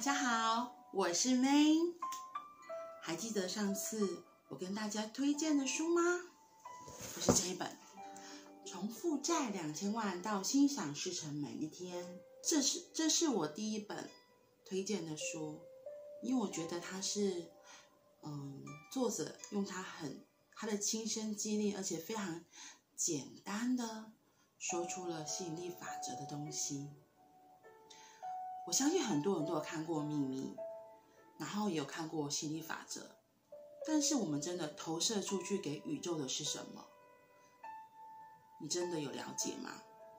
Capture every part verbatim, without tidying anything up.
家好，我是 May。还记得上次我跟大家推荐的书吗？就是这一本《从负债两千万到心想事成每一天》。这是这是我第一本推荐的书，因为我觉得它是，嗯，作者用他很他的亲身经历，而且非常简单的说出了吸引力法则的东西。我相信很多人都有看过《秘密》，然后也有看过吸引力法则，但是我们真的投射出去给宇宙的是什么？你真的有了解吗？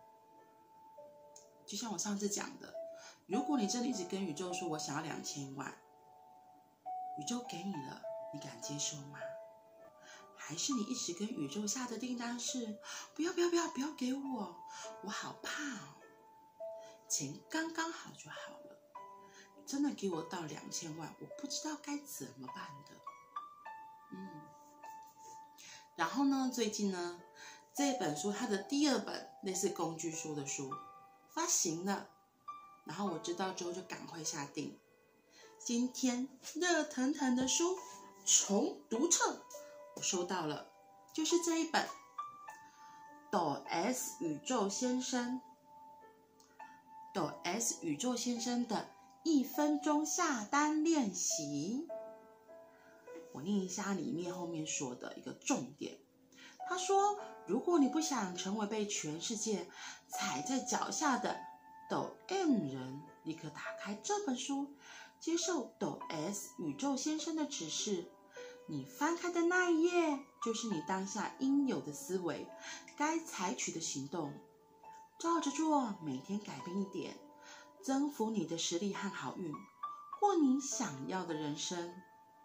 就像我上次讲的，如果你真的一直跟宇宙说我想要两千万，宇宙给你了，你敢接受吗？还是你一直跟宇宙下的订单是不要不要不要不要给我，我好怕哦，钱刚刚好就好了，真的给我到两千万，我不知道该怎么办的。嗯，然后呢，最近呢，这本书它的第二本类似工具书的书发行了，然后我知道之后就赶快下定。今天热腾腾的书重读册我收到了，就是这一本抖 S 宇宙先生抖 S 宇宙先生的一分钟下单练习。我念一下里面后面说的一个重点。他说，如果你不想成为被全世界踩在脚下的抖 M 人，立刻打开这本书，接受抖 S 宇宙先生的指示。你翻开的那一页，就是你当下应有的思维，该采取的行动。照着做，每天改变一点，增幅你的实力和好运，过你想要的人生。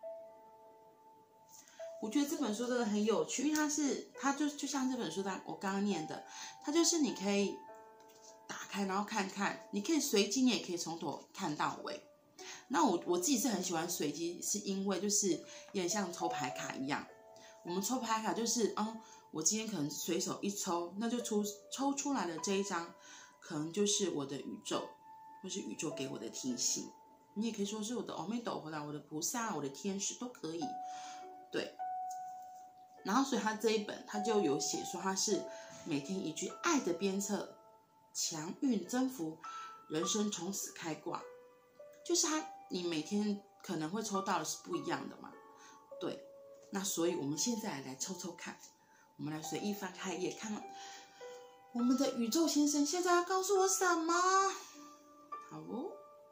我觉得这本书真的很有趣，因为它是，它就就像这本书我刚刚念的，它就是你可以打开，然后看看，你可以随机，你也可以从头看到尾。那我我自己是很喜欢随机，是因为就是有点像抽牌卡一样。我们抽牌卡就是，嗯，我今天可能随手一抽，那就出抽出来的这一张，可能就是我的宇宙，或是宇宙给我的提醒。你也可以说是我的阿弥陀佛啦，我的菩萨，我的天使都可以。对。然后所以他这一本他就有写说，他是每天一句爱的鞭策，强运增幅，人生从此开挂。就是他你每天可能会抽到的是不一样的嘛。对，那所以我们现在来抽抽看，我们来随意翻开一页，看我们的宇宙先生现在要告诉我什么。好哦，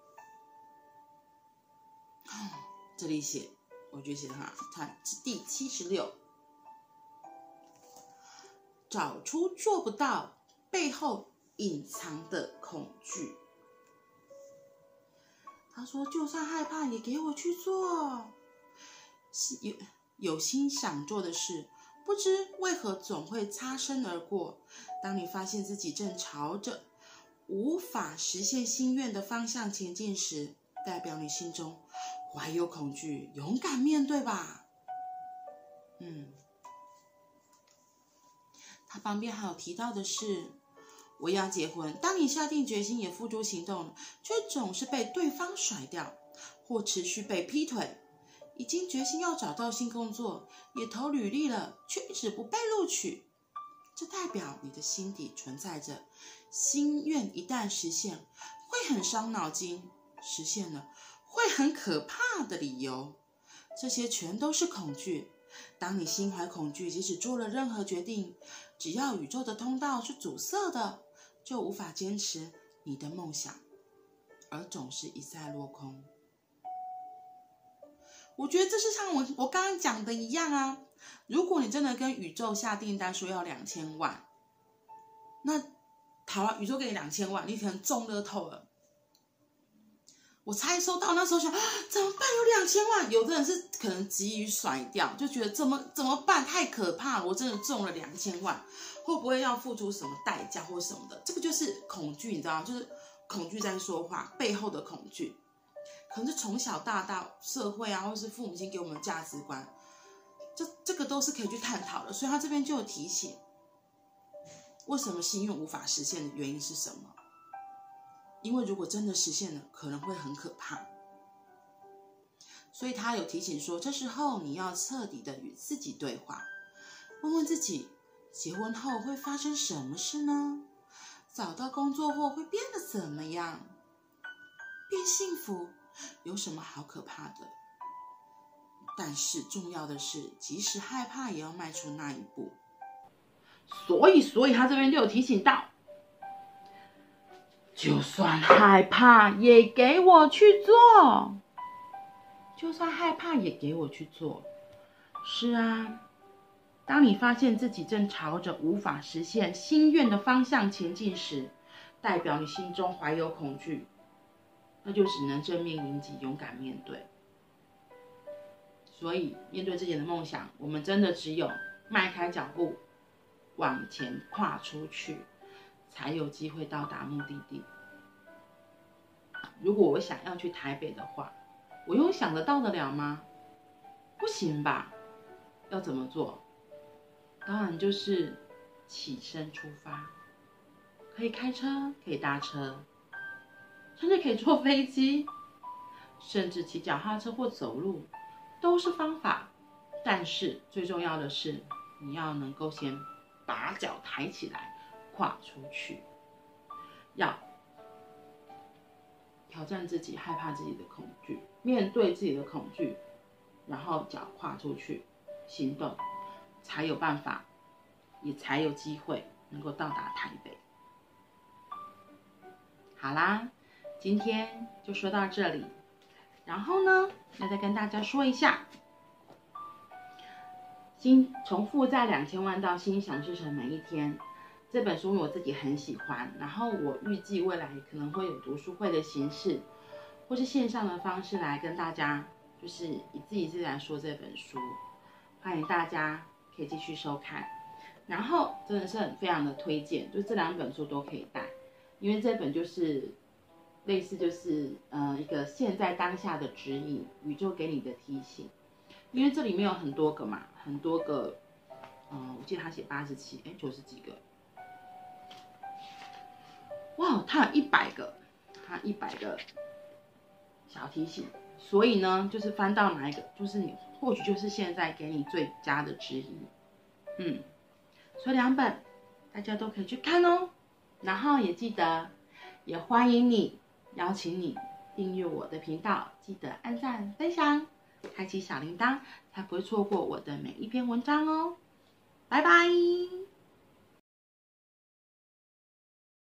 这里写，我觉得写得很好，看第七十六，找出做不到背后隐藏的恐惧。他说，就算害怕也给我去做。有有心想做的事，不知为何总会擦身而过。当你发现自己正朝着无法实现心愿的方向前进时，代表你心中怀有恐惧，勇敢面对吧。嗯，他旁边还有提到的是，我要结婚。当你下定决心也付诸行动了，却总是被对方甩掉，或持续被劈腿。已经决心要找到新工作，也投履历了，却一直不被录取。这代表你的心底存在着心愿一旦实现会很伤脑筋，实现了会很可怕的理由。这些全都是恐惧。当你心怀恐惧，即使做了任何决定，只要宇宙的通道是阻塞的，就无法坚持你的梦想，而总是一再落空。我觉得这是像我我刚刚讲的一样啊，如果你真的跟宇宙下订单说要两千万，那好了，宇宙给你两千万，你可能中乐透了。我才收到，那时候想、啊、怎么办？有两千万，有的人是可能急于甩掉，就觉得怎么怎么办？太可怕了！我真的中了两千万，会不会要付出什么代价或什么的？这个就是恐惧，你知道吗？就是恐惧在说话，背后的恐惧，可能是从小到大社会啊，或是父母亲给我们的价值观，这这个都是可以去探讨的。所以他这边就有提醒，为什么心愿无法实现的原因是什么？因为如果真的实现了，可能会很可怕。 所以他有提醒说，这时候你要彻底的与自己对话，问问自己，结婚后会发生什么事呢？找到工作后会变得怎么样？变幸福有什么好可怕的？但是重要的是，即使害怕也要迈出那一步。所以，所以他这边就有提醒到，就算害怕也给我去做，就算害怕也给我去做。是啊，当你发现自己正朝着无法实现心愿的方向前进时，代表你心中怀有恐惧，那就只能正面迎击，勇敢面对。所以面对自己的梦想，我们真的只有迈开脚步往前跨出去，才有机会到达目的地。如果我想要去台北的话，我又想得到得了吗？不行吧？要怎么做？当然就是起身出发，可以开车，可以搭车，甚至可以坐飞机，甚至骑脚踏车或走路，都是方法。但是最重要的是，你要能够先把脚抬起来，跨出去，要挑战自己，害怕自己的恐惧，面对自己的恐惧，然后脚跨出去，行动，才有办法，也才有机会能够到达台北。好啦，今天就说到这里。然后呢，要再跟大家说一下，新重复在两千万到心想事成每一天这本书我自己很喜欢，然后我预计未来可能会有读书会的形式，或是线上的方式来跟大家，就是以自己自己来说这本书，欢迎大家可以继续收看。然后真的是很非常的推荐，就这两本书都可以带，因为这本就是类似就是呃一个现在当下的指引，宇宙给你的提醒。因为这里面有很多个嘛，很多个，嗯、呃，我记得他写八十七，哎，九十几个，哇，他有一百个，他一百个小提醒，所以呢，就是翻到哪一个，就是你或许就是现在给你最佳的指引，嗯，所以两本大家都可以去看哦，然后也记得，也欢迎你，邀请你订阅我的频道，记得按赞分享。开启小铃铛，才不会错过我的每一篇文章哦。拜拜。